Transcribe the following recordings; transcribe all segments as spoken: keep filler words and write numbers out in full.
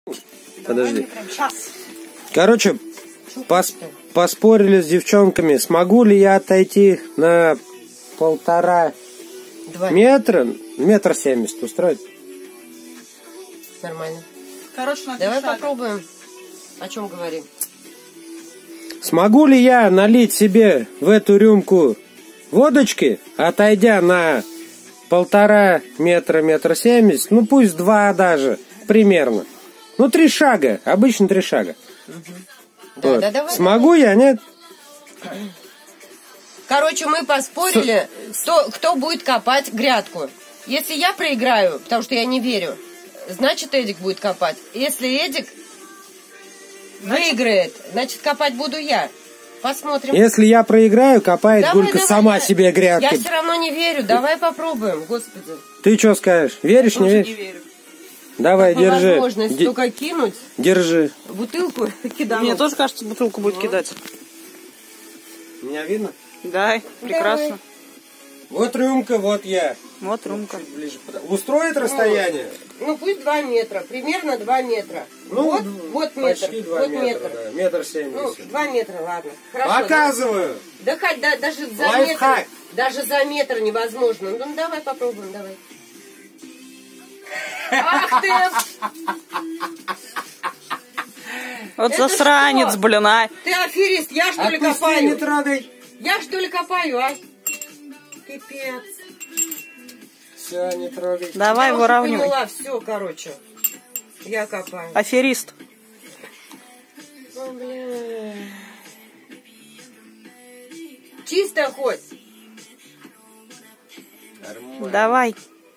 Подожди. Короче, пос поспорили с девчонками, смогу ли я отойти на полтора Два. метра, метр семьдесят устроить? Нормально. Короче, на Давай шага. попробуем. О чем говорим? Смогу ли я налить себе в эту рюмку водочки, отойдя на полтора метра, метр семьдесят, ну пусть два даже, примерно. Ну три шага, обычно три шага. Угу. Вот. Да, да, давай, Смогу давай. я, нет? Короче, мы поспорили, кто, кто будет копать грядку. Если я проиграю, потому что я не верю, значит Эдик будет копать. Если Эдик значит... выиграет, значит копать буду я. Посмотрим. Если я проиграю, копает давай, Гулька давай, сама я... себе грядки. Я все равно не верю. Давай попробуем, господи. Ты что скажешь? Веришь, Я не веришь? не верю. Давай, Такую держи. возможность Д... только кинуть. Держи. Бутылку кидану. Мне тоже кажется, бутылку будет ну. кидать. Меня видно? Да, прекрасно. Давай. Вот рюмка, вот я. Вот рюмка. Ближе. Устроит расстояние? Ну пусть два метра, примерно два метра. Ну, вот, вот метр. почти два вот метра, метр. да. Метр Ну, семьдесят. два метра, ладно. Хорошо. Показываю. Да, да, хоть да, даже за Лайфхак. метр, даже за метр невозможно. Ну давай попробуем, давай. Ах ты! Вот Это засранец, что? блин, а. Ты аферист, я что ли Отпусти, копаю? не трогай. Я что ли копаю, а? Пипец. Все, не трогай. Давай Я уже выравнивай. поняла, все, короче. Я копаю. Аферист. О, бля. Чисто хоть. Нормально. Давай.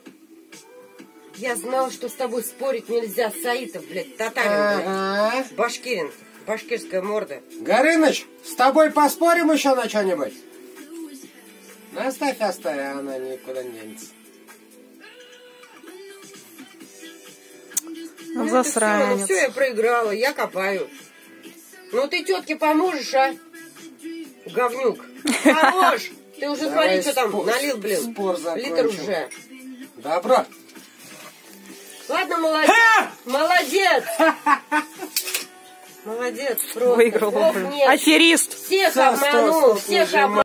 Я знал, что с тобой спорить нельзя. Саитов, блядь, татарин, блядь. Ага. Башкирин. Башкирская морда. Горыныч, с тобой поспорим еще на что-нибудь? Ну, оставь, оставь, она никуда не денется. Ну, Засранец. все, я проиграла, я копаю. Ну ты тетке поможешь, а? Говнюк. Хорош! Ты уже Давай смотри, что там спор- налил, блин. спор закончим. Литр уже. Добро. Ладно, молодец. Молодец. Молодец, просто. Выиграл, Ох, блин. нет. Аферист. Всех Стоп, обманул, стоп, стоп, всех нажимай. обманул.